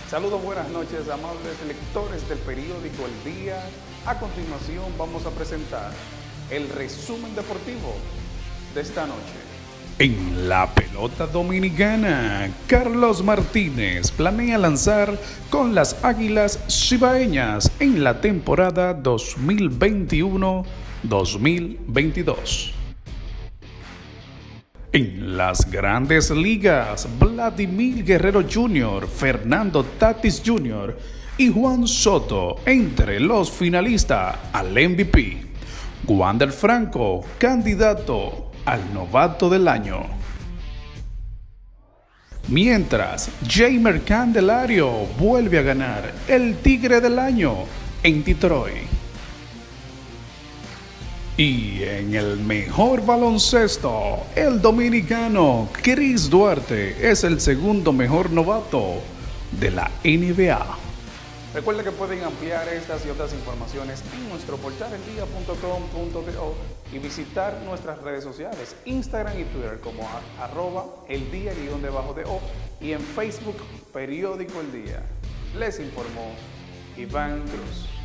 Saludos, buenas noches, amables lectores del periódico El Día. A continuación vamos a presentar el resumen deportivo de esta noche. En la pelota dominicana, Carlos Martínez planea lanzar con las Águilas Cibaeñas en la temporada 2021-2022. En las grandes ligas, Vladimir Guerrero Jr., Fernando Tatis Jr. y Juan Soto entre los finalistas al MVP. Wander Franco, candidato al novato del año. Mientras, Jeimer Candelario vuelve a ganar el Tigre del Año en Detroit. Y en el mejor baloncesto, el dominicano Chris Duarte es el segundo mejor novato de la NBA. Recuerden que pueden ampliar estas y otras informaciones en nuestro portal eldia.com.do y visitar nuestras redes sociales, Instagram y Twitter como @eldia_do y en Facebook Periódico El Día. Les informó Iván Cruz.